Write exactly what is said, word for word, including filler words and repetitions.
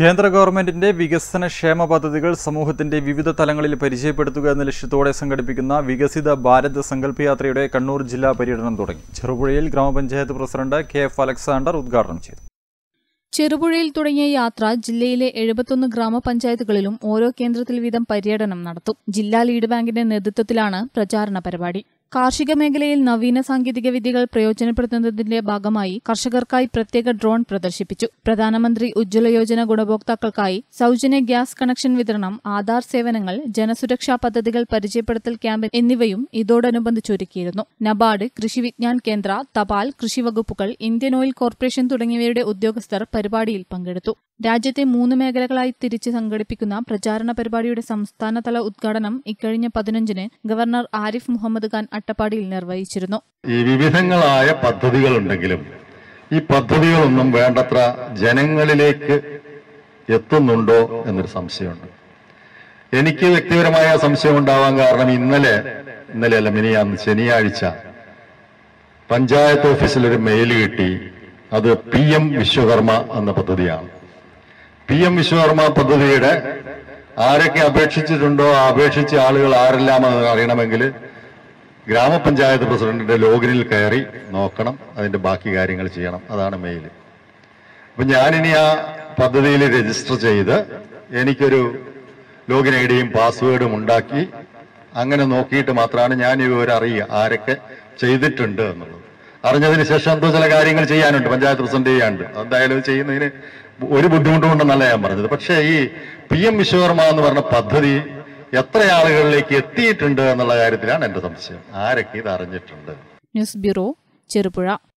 കേന്ദ്ര ഗവൺമെന്റിന്റെ വികസന ക്ഷേമ പദ്ധതികൾ സമൂഹത്തിന്റെ വിവിധ തലങ്ങളിൽ പരിചയപ്പെടുത്തുക എന്ന ലക്ഷ്യത്തോടെ സംഘടിപ്പിക്കുന്ന വികസിത ഭാരത് സങ്കല്പ യാത്രയുടെ കണ്ണൂർ ജില്ലാ പര്യടനം തുടങ്ങി. ചെറുപുഴയിൽ ഗ്രാമപഞ്ചായത്ത് പ്രസിഡന്റ് കെ എഫ് അലക്സാണ്ടർ ഉദ്ഘാടനം ചെയ്തു. ചെറുപുഴയിൽ തുടങ്ങിയ യാത്ര ജില്ലയിലെ എഴുപത്തൊന്ന് ഗ്രാമപഞ്ചായത്തുകളിലും ഓരോ കേന്ദ്രത്തിൽ വീതം പര്യടനം നടത്തും. ജില്ലാ ലീഡ് ബാങ്കിന്റെ നേതൃത്വത്തിലാണ് പ്രചാരണ പരിപാടി. കാർഷിക മേഖലയിൽ നവീന സാങ്കേതിക വിദ്യകൾ പ്രയോജനപ്പെടുത്തുന്നതിന്റെ ഭാഗമായി കർഷകർക്കായി പ്രത്യേക ഡ്രോൺ പ്രദർശിപ്പിച്ചു. പ്രധാനമന്ത്രി ഉജ്ജ്വല യോജന ഗുണഭോക്താക്കൾക്കായി സൗജന്യ ഗ്യാസ് കണക്ഷൻ വിതരണം, ആധാർ സേവനങ്ങൾ, ജനസുരക്ഷാ പദ്ധതികൾ പരിചയപ്പെടുത്തൽ ക്യാമ്പ് എന്നിവയും ഇതോടനുബന്ധിച്ചൊരുക്കിയിരുന്നു. നബാർഡ്, കൃഷി വിജ്ഞാൻ കേന്ദ്ര, തപാൽ, കൃഷി വകുപ്പുകൾ, ഇന്ത്യൻ ഓയിൽ കോർപ്പറേഷൻ തുടങ്ങിയവയുടെ ഉദ്യോഗസ്ഥർ പരിപാടിയിൽ പങ്കെടുത്തു. രാജ്യത്തെ മൂന്ന് മേഖലകളായി തിരിച്ച് സംഘടിപ്പിക്കുന്ന പ്രചാരണ പരിപാടിയുടെ സംസ്ഥാനതല ഉദ്ഘാടനം ഇക്കഴിഞ്ഞ പതിനഞ്ചിന് ഗവർണർ ആരിഫ് മുഹമ്മദ് ഖാൻ അട്ടപ്പാടിയിൽ നിർവഹിച്ചിരുന്നു. ഈ വിവിധങ്ങളായ പദ്ധതികളുണ്ടെങ്കിലും ഈ പദ്ധതികളൊന്നും വേണ്ടത്ര ജനങ്ങളിലേക്ക് എത്തുന്നുണ്ടോ എന്നൊരു സംശയമുണ്ട്. എനിക്ക് വ്യക്തിപരമായ സംശയം ഉണ്ടാവാൻ കാരണം ഇന്നലെ ഇന്നലെ അല്ല മിനിയാന്ന് ശനിയാഴ്ച പഞ്ചായത്ത് ഓഫീസിൽ ഒരു മെയിൽ കിട്ടി. അത് പി എം വിശ്വകർമ്മ എന്ന പദ്ധതിയാണ്. പി എം വിശ്വകർമ്മ പദ്ധതിയുടെ ആരൊക്കെ അപേക്ഷിച്ചിട്ടുണ്ടോ ആ അപേക്ഷിച്ച ആളുകൾ ആരെല്ലാം അറിയണമെങ്കിൽ ഗ്രാമപഞ്ചായത്ത് പ്രസിഡന്റിന്റെ ലോഗിനിൽ കയറി നോക്കണം. അതിന്റെ ബാക്കി കാര്യങ്ങൾ ചെയ്യണം. അതാണ് മെയിൽ. അപ്പൊ ഞാനിനി ആ പദ്ധതിയിൽ രജിസ്റ്റർ ചെയ്ത് എനിക്കൊരു ലോഗിൻ ഐ ഡിയും പാസ്വേഡും ഉണ്ടാക്കി അങ്ങനെ നോക്കിയിട്ട് മാത്രമാണ് ഞാൻ ഈ വിവരം അറിയുക ആരൊക്കെ ചെയ്തിട്ടുണ്ട് എന്നുള്ളത്. അറിഞ്ഞതിന് ശേഷം എന്തോ ചില കാര്യങ്ങൾ ചെയ്യാനുണ്ട്, പഞ്ചായത്ത് പ്രസിഡന്റ് ചെയ്യാനുണ്ട്. എന്തായാലും ചെയ്യുന്നതിന് ഒരു ബുദ്ധിമുട്ടുകൊണ്ടെന്നല്ല ഞാൻ പറഞ്ഞത്. പക്ഷേ ഈ പി എം വിശ്വകർമ്മ എന്ന് പറഞ്ഞ പദ്ധതി എത്ര ആളുകളിലേക്ക് എത്തിയിട്ടുണ്ട് എന്നുള്ള കാര്യത്തിലാണ് എന്റെ സംശയം. ആരൊക്കെ ഇത് അറിഞ്ഞിട്ടുണ്ട്? News bureau, Cherupuzha.